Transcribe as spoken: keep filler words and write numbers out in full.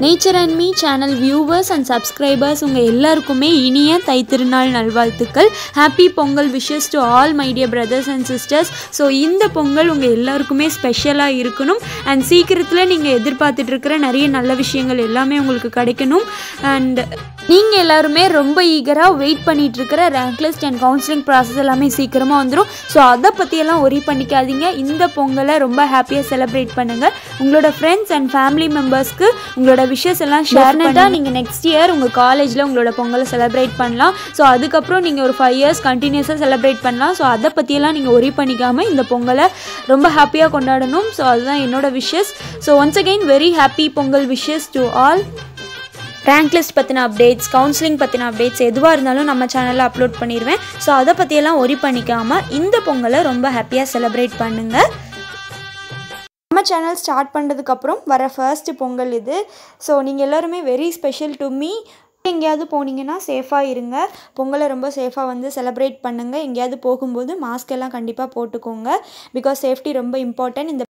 Natureandme channel viewers and subscribers உங்க எல்லாருக்குமே இனிய தை திருநாள் நல்வாழ்த்துக்கள். Happy Pongal wishes to all my dear brothers and sisters. So இந்த பொங்கல் உங்க எல்லாருக்குமே ஸ்பெஷலா இருக்கணும் and சீக்கிரத்துல நீங்க எதிர்பார்த்துட்டு இருக்கிற நிறைய நல்ல விஷயங்கள் எல்லாமே உங்களுக்கு கிடைக்கணும். and நீங்க எல்லாரும் ரொம்ப ஈகரா வெயிட் பண்ணிட்டு இருக்கிற rank list and counseling process எல்லாமே சீக்கிரமா வந்துரும். சோ அத பத்தி எல்லாம் worry பண்ணிக்காதீங்க. இந்த பொங்கலை ரொம்ப ஹாப்பியா செலிப்ரேட் பண்ணுங்க. உங்களோட friends and family membersக்கு உங்களோட விஷஸ் எல்லாம் ஷேர் பண்ணா நீங்க நெக்ஸ்ட் இயர் உங்க காலேஜ்ல உங்களோட பொங்கலை செலிப்ரேட் பண்ணலாம். சோ அதுக்கு அப்புறம் நீங்க ஒரு five இயர்ஸ் கண்டினியூஸா செலிப்ரேட் பண்ணலாம். சோ அத பத்தி எல்லாம் நீங்க worry பண்ணிக்காம இந்த பொங்கலை ரொம்ப ஹாப்பியா கொண்டாடணும். சோ அதுதான் என்னோட wishes. So once again very happy Pongal wishes to all. Rank list பற்றின அப்டேட்ஸ், கவுன்சிலிங் பற்றின அப்டேட்ஸ் எதுவாக இருந்தாலும் நம்ம சேனலில் அப்லோட் பண்ணிடுவேன். ஸோ அதை பற்றியெல்லாம் ஒரி பண்ணிக்காமல் இந்த பொங்கலை ரொம்ப ஹாப்பியாக செலிப்ரேட் பண்ணுங்கள். நம்ம சேனல் ஸ்டார்ட் பண்ணுறதுக்கப்புறம் வர ஃபர்ஸ்ட் பொங்கல் இது. ஸோ நீங்கள் எல்லாருமே வெரி ஸ்பெஷல் டு மீ. எங்கேயாவது போனீங்கன்னா சேஃபாக இருங்க. பொங்கலை ரொம்ப சேஃபாக வந்து செலிப்ரேட் பண்ணுங்கள். எங்கேயாவது போகும்போது மாஸ்க் எல்லாம் கண்டிப்பாக போட்டுக்கோங்க. பிகாஸ் சேஃப்டி ரொம்ப இம்பார்ட்டன்ட். இந்த